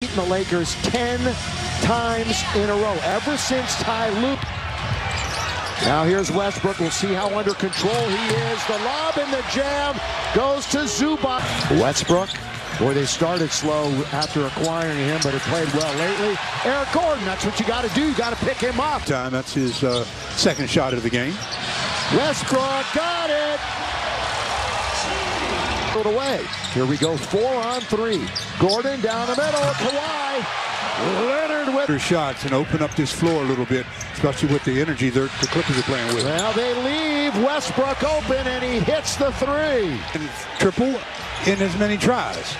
The Lakers 10 times in a row ever since Ty Lue. Now here's Westbrook. We'll see how under control he is. The lob and the jam goes to Zubac. Westbrook. Boy, they started slow after acquiring him, but it played well lately. Eric Gordon, that's what you got to do. You got to pick him up. That's his second shot of the game. Westbrook got it. Away. Here we go, 4-on-3. Gordon down the middle. Kawhi. Leonard with shots and open up this floor a little bit, especially with the energy the Clippers are playing with. Well, they leave Westbrook open, and he hits the three. And triple in as many tries.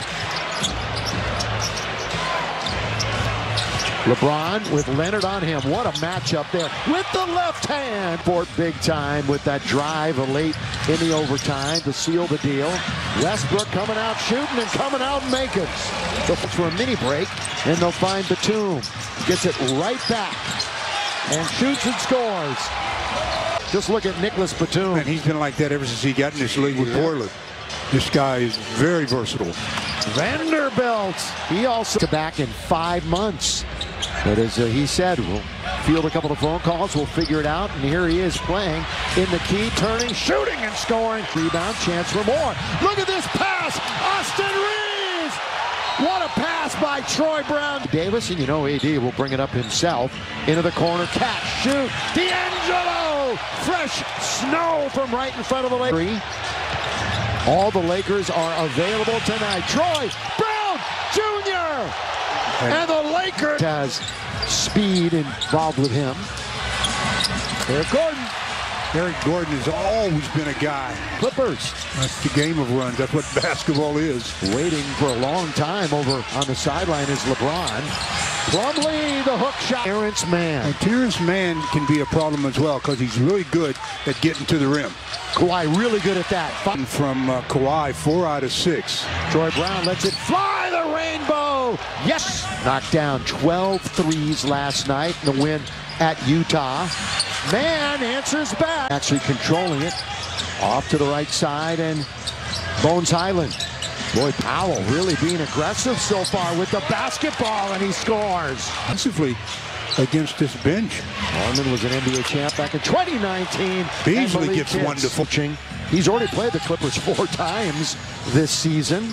LeBron with Leonard on him. What a matchup there with the left hand. Fort big time with that drive late in the overtime to seal the deal. Westbrook coming out shooting and coming out making. For a mini break, and they'll find Batum. Gets it right back and shoots and scores. Just look at Nicholas Batum. And he's been like that ever since he got in this league with Portland. This guy is very versatile. Vanderbilt. He also back in 5 months. But as he said, we'll field a couple of phone calls, we'll figure it out. And here he is playing in the key, turning, shooting, and scoring. Rebound, chance for more. Look at this pass. Austin Reeves. What a pass by Troy Brown. Davis, and you know AD will bring it up himself. Into the corner, catch, shoot. D'Angelo. Fresh snow from right in front of the Lakers. All the Lakers are available tonight. Troy Brown Jr. And the Lakers has speed involved with him. Eric Gordon. Eric Gordon has always been a guy. Clippers. That's the game of runs. That's what basketball is. Waiting for a long time over on the sideline is LeBron. Plumlee, the hook shot. Terrence Mann. And Terrence Mann can be a problem as well because he's really good at getting to the rim. Kawhi really good at that. From Kawhi, 4 out of 6. Troy Brown lets it fly, the rainbow. Yes. Knocked down 12 threes last night in the win at Utah. Mann answers back. Actually controlling it. Off to the right side, and Bones Highland. Boy, Powell really being aggressive so far with the basketball, and he scores. Offensively against this bench. Harmon was an NBA champ back in 2019. Beasley gets wonderful. He's already played the Clippers 4 times this season.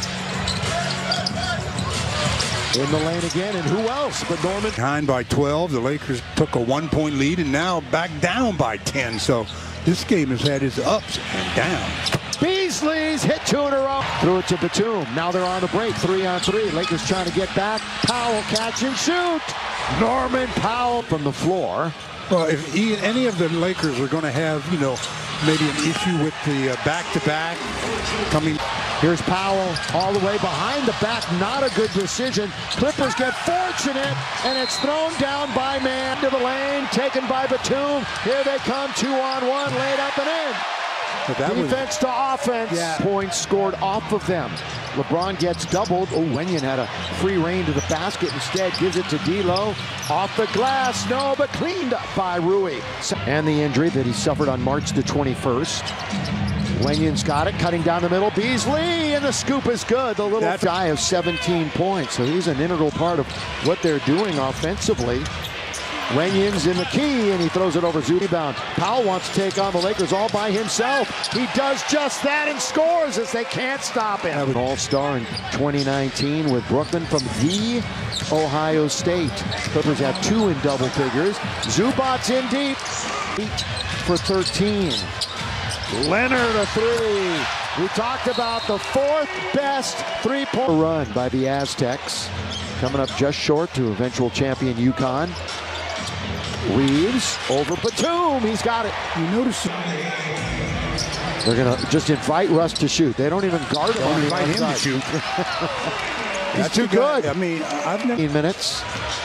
In the lane again, and who else but Norman? Behind by 12, the Lakers took a 1-point lead and now back down by 10. So this game has had its ups and downs. Beasley's hit 2 in a row. Threw it to Batum. Now they're on the break, 3-on-3. Lakers trying to get back. Powell catch and shoot. Norman Powell from the floor. Well, if any of the Lakers are going to have, maybe an issue with the back-to-back coming. Here's Powell all the way behind the back. Not a good decision. Clippers get fortunate, and it's thrown down by Mann to the lane. Taken by Batum. Here they come, 2-on-1, laid up and in. Defense to offense. Yeah. Points scored off of them. LeBron gets doubled. Oh, Wenyen had a free rein to the basket. Instead, gives it to D'Lo. Off the glass. No, but cleaned up by Rui. And the injury that he suffered on March the 21st. Wenyen's got it, cutting down the middle. Beasley, and the scoop is good. The little guy of 17 points. So he's an integral part of what they're doing offensively. Wenyen's in the key, and he throws it over Rebound. Powell wants to take on the Lakers all by himself. He does just that and scores as they can't stop him. All-star in 2019 with Brooklyn from the Ohio State. Clippers have 2 in double figures. Zubac's in deep. 8 for 13. Leonard a 3. We talked about the 4th best three-point run by the Aztecs. Coming up just short to eventual champion UConn. Reeves over Batum. He's got it. You notice they're going to just invite Russ to shoot. They don't even guard him. They invite him to shoot. He's too good. I mean, I've never... 15 minutes.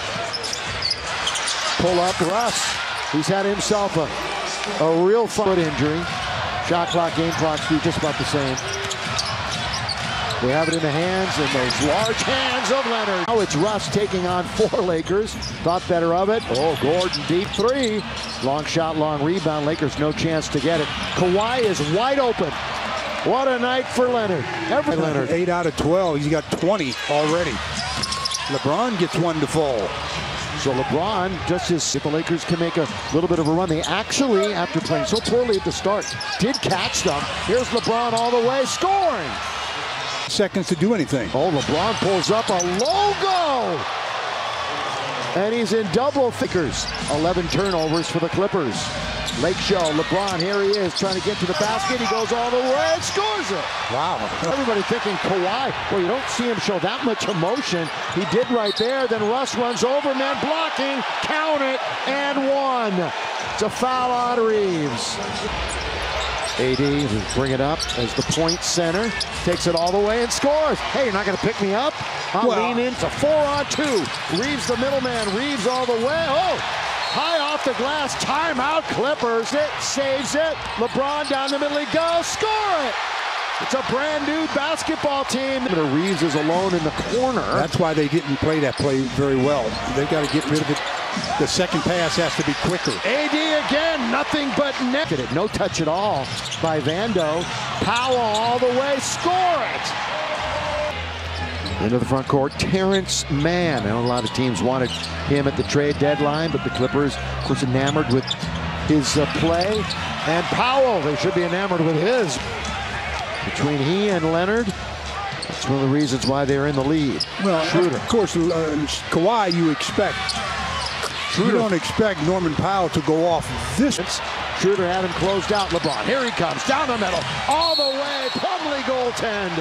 Pull up Russ. He's had himself a real foot injury. Shot clock, game clock, just about the same. We have it in the hands, and those large hands of Leonard. Now it's Russ taking on 4 Lakers. Thought better of it. Oh, Gordon, deep 3. Long shot, long rebound. Lakers no chance to get it. Kawhi is wide open. What a night for Leonard. Leonard. 8 out of 12. He's got 20 already. LeBron gets one to fall. So LeBron, just as if the Lakers can make a little bit of a run, they actually, after playing so poorly at the start, did catch them. Here's LeBron all the way, scoring. Seconds to do anything. Oh, LeBron pulls up a logo. And he's in double figures. 11 turnovers for the Clippers. Lake Show, LeBron, here he is, trying to get to the basket. He goes all the way and scores it. Wow. Everybody thinking Kawhi. Well, you don't see him show that much emotion. He did right there. Then Russ runs over, man blocking, count it, and one. It's a foul on Reeves. AD will bring it up as the point center. Takes it all the way and scores. Hey, you're not going to pick me up? I'll lean in. It's a 4-on-2. Reeves the middleman. Reeves all the way. Oh! High off the glass, timeout, Clippers. It saves it. LeBron down the middle, he goes, score it. It's a brand new basketball team. Reeves is alone in the corner. That's why they didn't play that play very well. They've got to get rid of it. The second pass has to be quicker. AD again, nothing but net. No touch at all by Vando. Powell all the way, score it. Into the front court, Terrence Mann. I know a lot of teams wanted him at the trade deadline, but the Clippers, of course, enamored with his play. And Powell, they should be enamored with his. Between he and Leonard, that's one of the reasons why they're in the lead. Well, Schroeder. Of course, Kawhi, you expect. You don't expect Norman Powell to go off this. Schroeder had him closed out. LeBron, here he comes, down the middle, all the way, Plumlee goaltend.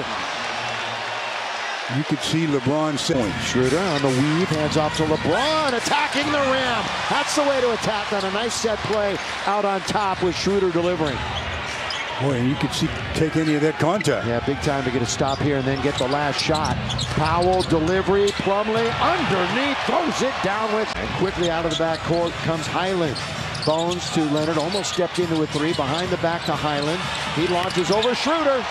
You could see LeBron saying. Schroeder on the weave, hands off to LeBron, attacking the rim. That's the way to attack on a nice set play out on top with Schroeder delivering. Boy, and you could see take any of that contact. Yeah, big time to get a stop here and then get the last shot. Powell, delivery, Plumlee underneath, throws it down with. And quickly out of the backcourt comes Highland. Bones to Leonard, almost stepped into a three, behind the back to Highland. He launches over Schroeder.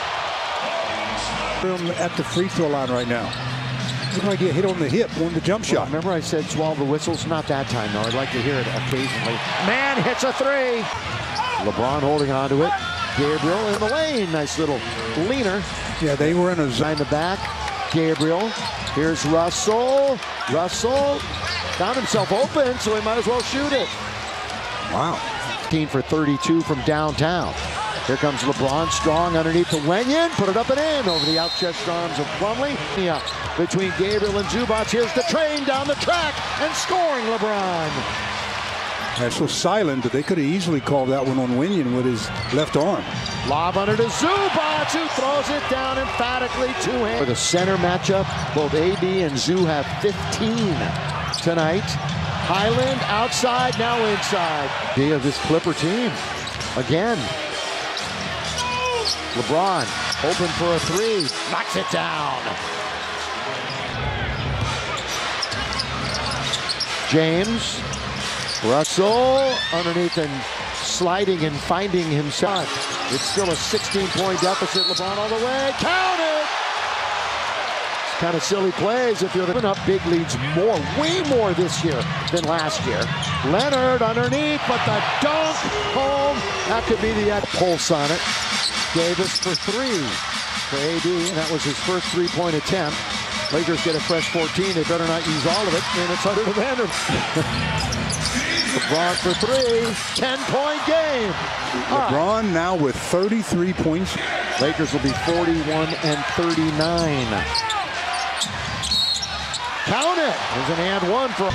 At the free throw line right now. Looks like he hit on the hip on the jump shot. Remember I said swallow the whistles? Not that time, though. I'd like to hear it occasionally. Man hits a three. LeBron holding on to it. Gabriel in the lane. Nice little leaner. Yeah, they were in a zone. Behind the back. Gabriel. Here's Russell. Russell found himself open, so he might as well shoot it. Wow. 15 for 32 from downtown. Here comes LeBron, strong underneath to Wenyen. Put it up and in over the outstretched arms of Plumlee. Yeah, between Gabriel and Zubac. Here's the train down the track and scoring LeBron. That's so silent that they could have easily called that one on Wenyen with his left arm. Lob under to Zubac, who throws it down emphatically two-handed. For the center matchup, both AD and Zoo have 15 tonight. Highland outside, now inside. Of this Clipper team. Again. LeBron open for a three, knocks it down. James, Russell underneath and sliding and finding himself. It's still a 16-point deficit. LeBron all the way, count it! It's kind of silly plays if you're giving up big leads more, way more this year than last year. Leonard underneath, but the dunk home. That could be the pulse on it. Davis for three for AD, and that was his first three-point attempt. Lakers get a fresh 14. They better not use all of it, and it's under the Vanderbilt. LeBron for three, 10-point game. LeBron now with 33 points. Lakers will be 41 and 39. Count it. There's an and one for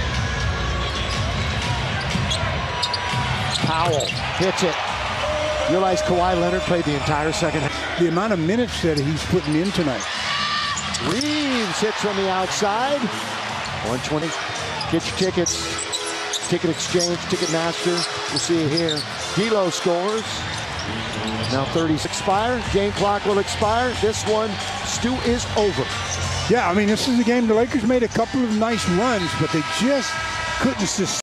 Powell. Hits it. Realize Kawhi Leonard played the entire second half. The amount of minutes that he's putting in tonight. Reeves hits from the outside. 120. Get your tickets. Ticket exchange, Ticketmaster. We'll see you here. D'Lo scores. Now 30 expire. Game clock will expire. This one, Stu, is over. Yeah, I mean, this is a game the Lakers made a couple of nice runs, but they just couldn't sustain.